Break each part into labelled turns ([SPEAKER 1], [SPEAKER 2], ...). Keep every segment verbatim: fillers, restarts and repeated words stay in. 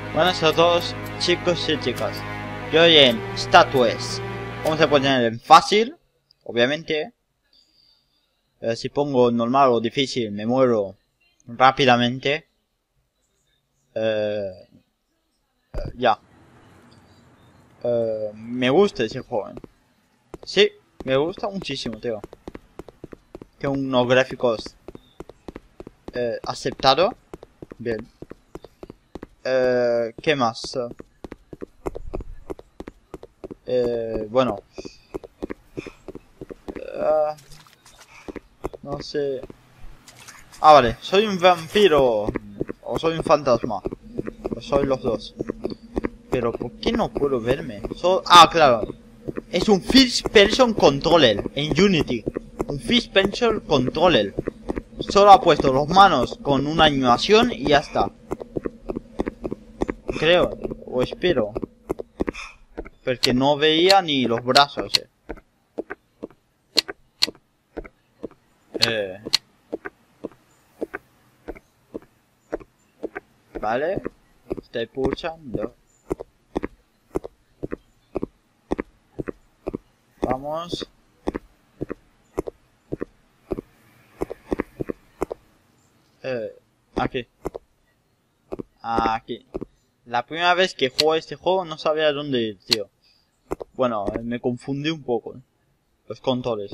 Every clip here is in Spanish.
[SPEAKER 1] Buenas a todos, chicos y chicas. Yo hoy en Statues. Vamos a poner en fácil, obviamente. Eh, si pongo normal o difícil, me muero rápidamente. Eh, eh, ya. Eh, me gusta ese juego. Sí, me gusta muchísimo, tío. Tiene unos gráficos eh, aceptados. Bien. Eh, ¿Qué más? Eh, bueno. Uh, no sé. Ah, vale. ¿Soy un vampiro o soy un fantasma? Pues soy los dos. Pero ¿por qué no puedo verme? So ah, claro. Es un First Person Controller en Unity. Un First Person Controller. Solo ha puesto las manos con una animación y ya está. Creo, o espero. Porque no veía ni los brazos. Eh. Eh. Vale. Estoy pulsando. Vamos. Eh, aquí. Aquí. La primera vez que juego este juego no sabía dónde ir, tío. Bueno, me confundí un poco. ¿eh? Los controles.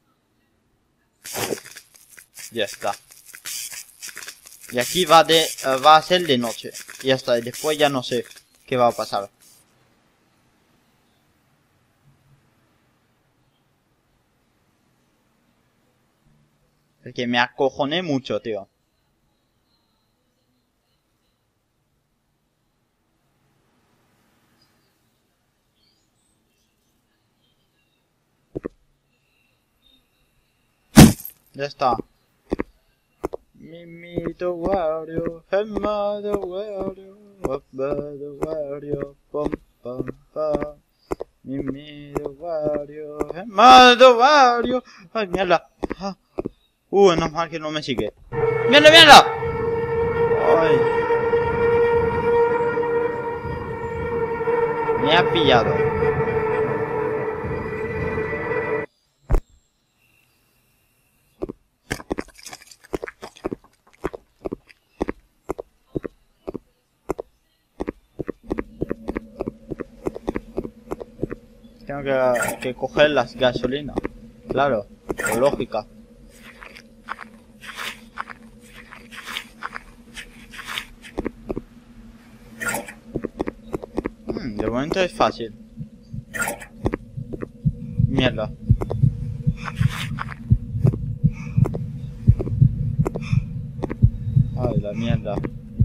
[SPEAKER 1] Ya está. Y aquí va de uh, va a ser de noche. Y ya está. Y después ya no sé qué va a pasar. Porque me acojoné mucho, tío. Ya está. Mimito Wario, Gemado Wario, Wabado Wario, pom pom pam. Mimito Wario, Gemado Wario. Ay, mierda. Ah. Uh, no mal que no me sigue. ¡Mierda, mierda! Ay. Me ha pillado. Tengo que, que coger las gasolinas. Claro, por lógica. Hmm, de momento es fácil. Mierda. Ay, la mierda.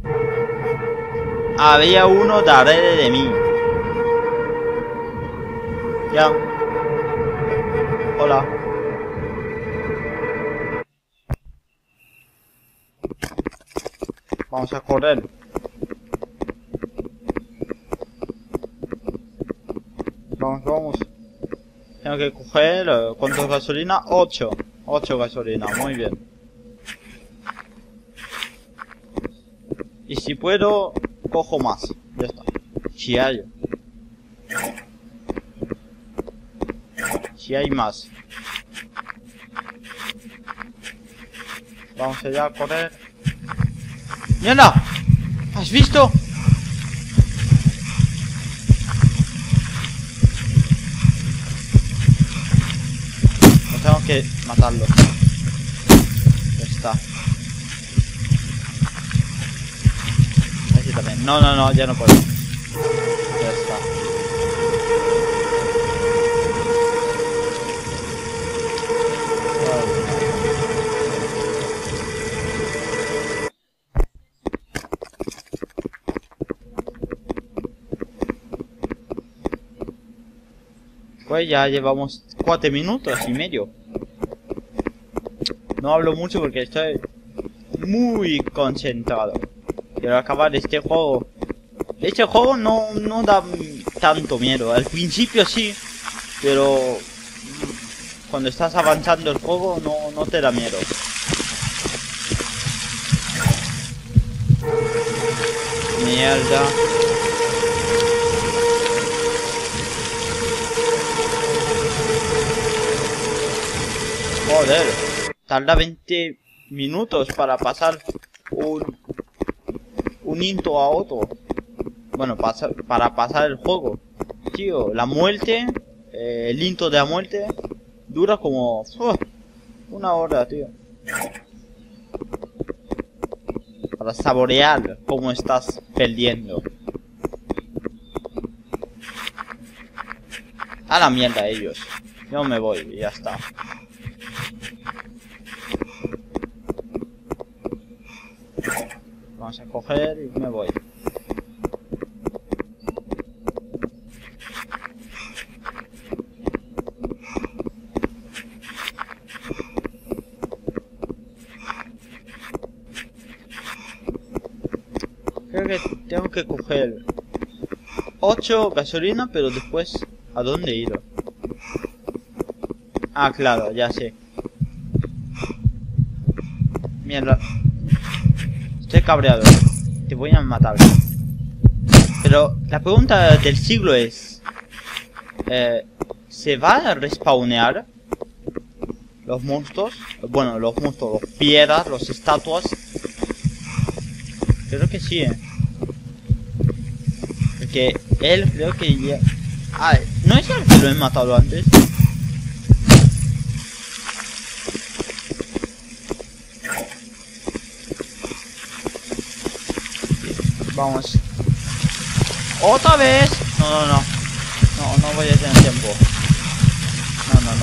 [SPEAKER 1] Había uno de alrededor de mí. Ya. Hola. Vamos a correr. Vamos, vamos. Tengo que coger... Uh, ¿cuántos gasolina? ocho. ocho gasolina, muy bien. Y si puedo, cojo más. Ya está. Si hay. Si hay más. Vamos allá a correr. ¡Mierda! ¿Has visto? No tengo que matarlo. Ya está. Aquí también. No, no, no, ya no puedo. Ya está. Pues ya llevamos cuatro minutos y medio. No hablo mucho porque estoy muy concentrado. Quiero acabar este juego. Este juego no, no da tanto miedo. Al principio sí, pero cuando estás avanzando el juego no, no te da miedo. Mierda. Joder. Tarda veinte minutos para pasar un... Un into a otro. Bueno, pasa, para pasar el juego. Tío, la muerte... Eh, el into de la muerte... Dura como... Uh, una hora, tío. Para saborear cómo estás perdiendo. A la mierda ellos. Yo me voy y ya está. Vamos a coger y me voy. Creo que tengo que coger ocho gasolina, pero después ¿a dónde ir? Ah, claro, ya sé. Mierda. Estoy cabreado. Te voy a matar. Pero la pregunta del siglo es... Eh, ¿Se van a respawnear los monstruos? Bueno, los monstruos, los piedras, los estatuas. Creo que sí, eh. Porque él creo que ya... Ah, ¿no es el que lo he matado antes? Vamos. ¡Otra vez! No, no, no. No, no voy a tener tiempo. No, no, no.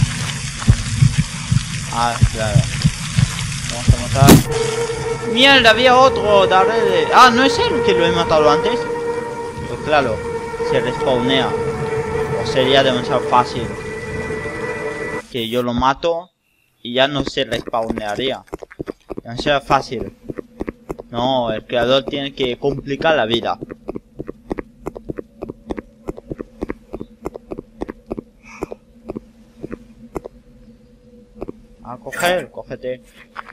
[SPEAKER 1] Ah, claro. Vamos a matar. ¡Mierda! Había otro. Daré. Ah, ¿no es él que lo he matado antes? Pues claro. Se respawnea. O sería demasiado fácil. Que yo lo mato. Y ya no se respawnearía. Demasiado fácil. No, el creador tiene que complicar la vida. A coger, cógete.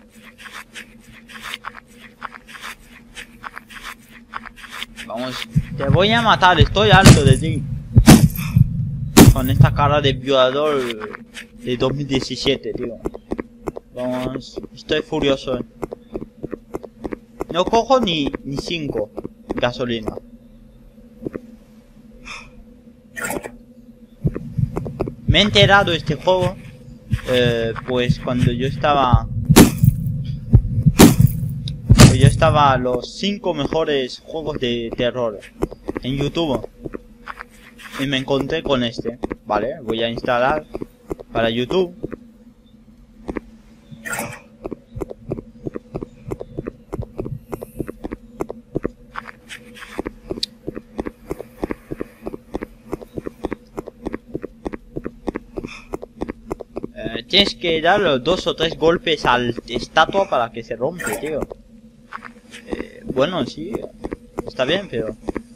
[SPEAKER 1] Vamos, te voy a matar, estoy harto de ti. Con esta cara de violador de dos mil diecisiete, tío. Vamos, estoy furioso. Eh. No cojo ni, ni cinco gasolina. Me he enterado de este juego, eh, pues cuando yo estaba... Yo estaba a los cinco mejores juegos de terror en YouTube. Y me encontré con este. Vale, voy a instalar para YouTube. Tienes que dar dos o tres golpes al estatua para que se rompe, tío. Eh, bueno, sí. Está bien, pero...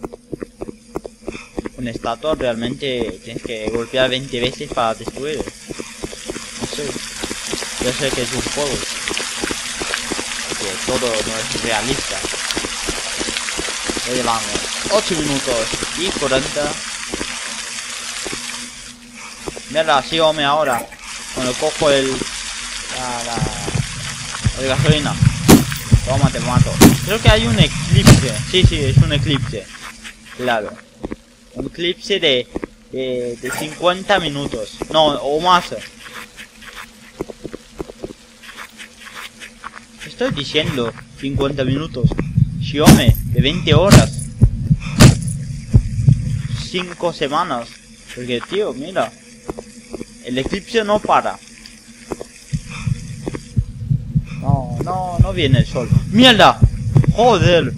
[SPEAKER 1] Un estatua realmente tienes que golpear veinte veces para destruir. No sé. Yo sé que es un juego. Que todo no es realista. Ya llevamos ocho minutos y cuarenta. Mierda, sígame ahora. Cuando cojo el... La, la... El gasolina. Toma, te mato. Creo que hay un eclipse. Sí, sí, es un eclipse. Claro. Un eclipse de... De, de cincuenta minutos. No, o más. Estoy diciendo cincuenta minutos. Xiome, de veinte horas. cinco semanas. Porque, tío, mira. El eclipse no para. No, no, no viene el sol. ¡Mierda! ¡Joder!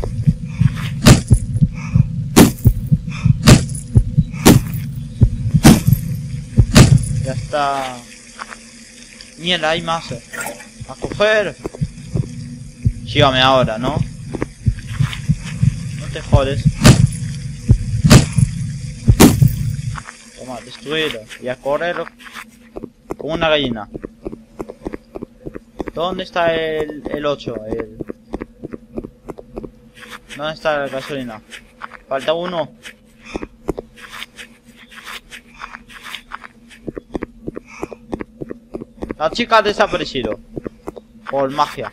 [SPEAKER 1] Ya está. Mierda, hay más. A coger. Sígame ahora, ¿no? No te jodes. Toma, destruido. Y a correr como una gallina. ¿Dónde está el, el ocho? El... ¿Dónde está la gasolina? Falta uno. La chica ha desaparecido. Por magia.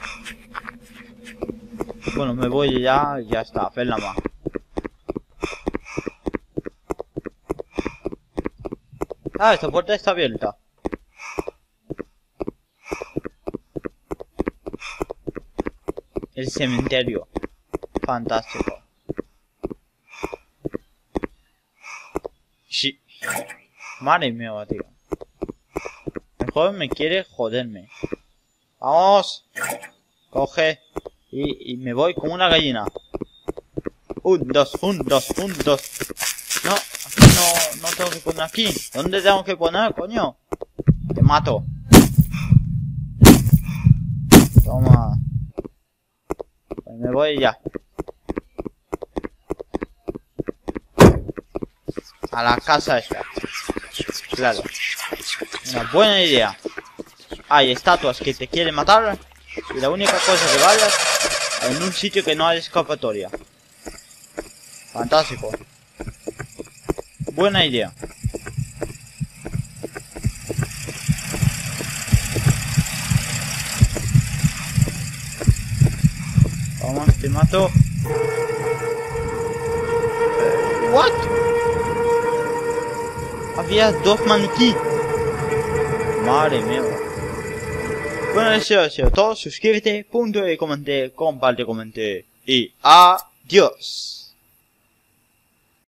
[SPEAKER 1] Bueno, me voy ya, ya está, pela más. Ah, esta puerta está abierta. El cementerio. Fantástico. Sí. Madre mía, tío. El joven me quiere joderme. Vamos. Coge. Y, y me voy como una gallina. Un, dos, un, dos, un, dos. No, aquí no, no tengo que poner aquí. ¿Dónde tengo que poner, coño? Te mato. Toma. Pues me voy ya. A la casa esta. Claro. Una buena idea. Hay estatuas que te quieren matar. Y la única cosa que vayas en un sitio que no hay escapatoria. Fantástico. Buena idea. Vamos, te mato. What? Había dos maniquí. Madre mía. Bueno, eso ha sido todo. Suscríbete, punto y comente, comparte, comente. Y adiós.